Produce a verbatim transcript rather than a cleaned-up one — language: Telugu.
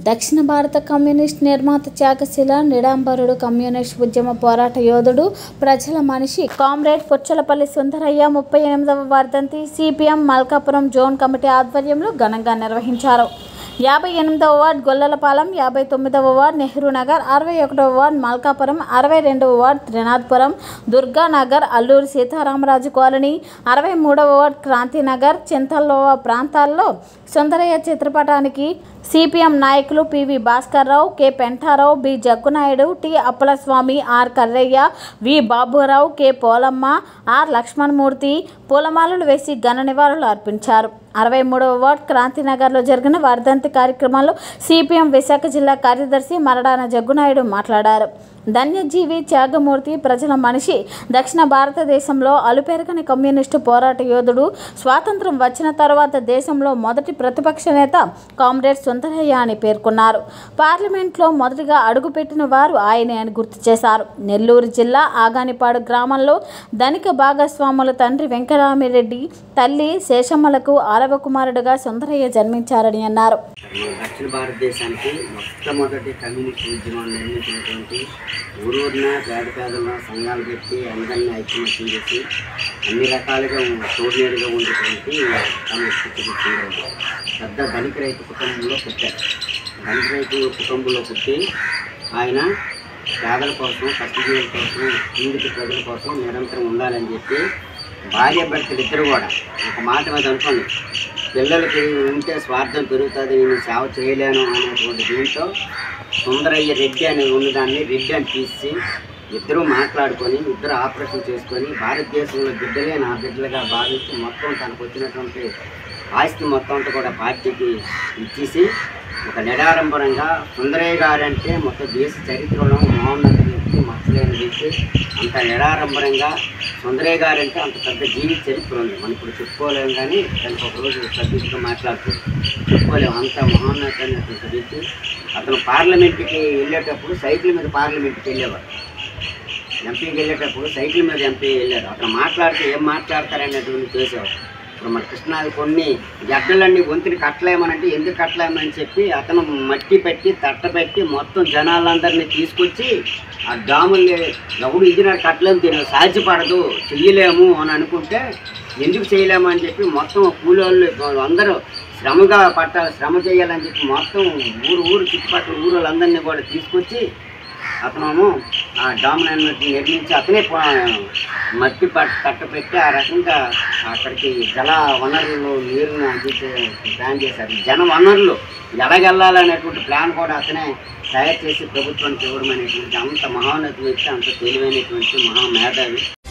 దక్షిణ భారత కమ్యూనిస్ట్ నిర్మాత త్యాగశీల నిడాంబరుడు కమ్యూనిస్ట్ ఉద్యమ పోరాట యోధుడు ప్రజల మనిషి కామ్రేడ్ పుచ్చలపల్లి సుందరయ్య ముప్పై ఎనిమిదవ వర్ధంతి సిపిఎం మల్కాపురం జోన్ కమిటీ ఆధ్వర్యంలో ఘనంగా నిర్వహించారు. యాభై ఎనిమిదవ వార్డ్ గొల్లలపాలెం, యాభై తొమ్మిదవ వార్డ్ నెహ్రూ నగర్, అరవై ఒకటవ వార్డ్ మల్కాపురం, అరవై రెండవ వార్డ్ త్రినాథపురం, దుర్గానగర్, అల్లూరి సీతారామరాజు కాలనీ, అరవై మూడవ వార్డ్ క్రాంతినగర్, చింతల్లోవ ప్రాంతాల్లో సుందరయ్య చిత్రపటానికి సిపిఎం నాయకులు PV Bhaskarrao, K Pentarao, B Jaggunaidu, T Appalaswamy, R Karrayya, V Baburao, K Polamma, R Lakshmanamurthy పూలమాలలు వేసి ఘన నివాళులు అర్పించారు. అరవై మూడవ వార్డ్ క్రాంతినగర్లో జరిగిన వర్ధంతి కార్యక్రమంలో సిపిఎం విశాఖ జిల్లా కార్యదర్శి మరడాన జగ్గునాయుడు మాట్లాడారు. ధన్యజీవి, త్యాగమూర్తి, ప్రజల మనిషి, దక్షిణ భారతదేశంలో అలుపెరగని కమ్యూనిస్టు పోరాట యోధుడు. స్వాతంత్రం వచ్చిన తర్వాత దేశంలో మొదటి ప్రతిపక్ష నేత కామ్రేడ్ సుందరయ్య అని పేర్కొన్నారు. పార్లమెంట్లో మొదటిగా అడుగుపెట్టిన వారు ఆయనే అని గుర్తు చేశారు. నెల్లూరు జిల్లా ఆగానిపాడు గ్రామంలో ధనిక భాగస్వాముల తండ్రి వెంకటరామిరెడ్డి, తల్లి శేషమ్మలకు ఆరవ కుమారుడుగా సుందరయ్య జన్మించారని అన్నారు. దక్షిణ భారతదేశానికి మొట్టమొదటి కమ్యూనిస్ట్ ఉద్యమం నిర్మించినటువంటి ఊరూరిన పేద పేదల సంఘాలు పెట్టి అందరినీ ఐక్యమత్యం చేసి అన్ని రకాలుగా తోడునేడుగా ఉండేటువంటి కమ్యూనిస్ట్ పెద్ద ధనిక రైతు కుటుంబంలో పుట్టారు. ధనిక రైతు కుటుంబంలో పుట్టి ఆయన పేదల కోసం, కష్టజీవుల కోసం, పీడిత ప్రజల కోసం నిరంతరం ఉండాలని చెప్పి భార్య భర్తలు ఇద్దరు కూడా ఒక మాట మీద అనుకోండి, పిల్లలకి ఉంటే స్వార్థం పెరుగుతుంది, నేను సేవ చేయలేను అనేటువంటి దీంతో సుందరయ్య రెడ్డి అనే ఉన్నదాన్ని రెడ్డి అని తీసి ఇద్దరు మాట్లాడుకొని ఇద్దరు ఆపరేషన్ చేసుకొని భారతదేశంలో బిడ్డలే నా బిడ్డలుగా భావించి మొత్తం తనకు వచ్చినటువంటి ఆస్తి మొత్తం అంతా కూడా పార్టీకి ఇచ్చేసి ఒక నిడారంభరంగా సుందరయ్య గారు అంటే మొత్తం దేశ చరిత్రలో మహోన్నత వ్యక్తి, మచ్చలేని వ్యక్తి. అంత నిడారంభరంగా సుందరయ్య గారు అంటే అంత పెద్ద జీవిత చరిత్ర ఉంది. మనం ఇప్పుడు చెప్పుకోలేము, కానీ దానికి ఒకరోజు సబ్జెక్టుగా మాట్లాడుతుంది చెప్పుకోలేము. అంత మహోన్నతమైనటువంటి వ్యక్తి. అతను పార్లమెంట్కి వెళ్ళేటప్పుడు సైకిల్ మీద పార్లమెంట్కి వెళ్ళేవారు. ఎంపీకి వెళ్ళేటప్పుడు సైకిల్ మీద ఎంపీ వెళ్ళారు. అతను మాట్లాడితే ఏం మాట్లాడతారనేటువంటి చేసేవారు. ఇప్పుడు మన కృష్ణాది కొన్ని గడ్డలన్నీ వంతుని కట్టలేమనంటే ఎందుకు కట్టలేమని చెప్పి అతను మట్టి పెట్టి తట్ట పెట్టి మొత్తం జనాలందరినీ తీసుకొచ్చి ఆ డాముల్ని ఎవడు ఇంజనీర్ కట్టలేము, దీనికి సాధ్యపడదు, చెయ్యలేము అని అనుకుంటే ఎందుకు చేయలేము అని చెప్పి మొత్తం కూలోళ్ళు అందరూ శ్రమగా పట్టాలి, శ్రమ చేయాలని చెప్పి మొత్తం ఊరు ఊరు చుట్టుపక్కల ఊరులందరినీ కూడా తీసుకొచ్చి అతను ఆ డాములను నిర్మించి అతనే మట్టి పట్టు కట్టపెట్టి ఆ రకంగా అక్కడికి జల వనరులు నీరుని అందించే ప్లాన్ చేశారు. జన వనరులు ఎలాగెళ్ళాలనేటువంటి ప్లాన్ కూడా అతనే తయారు చేసి ప్రభుత్వానికి ఇవ్వడం అనేటువంటి అంత మహోన్నత వ్యక్తి, అంత తెలివైనటువంటి మహామేధావి.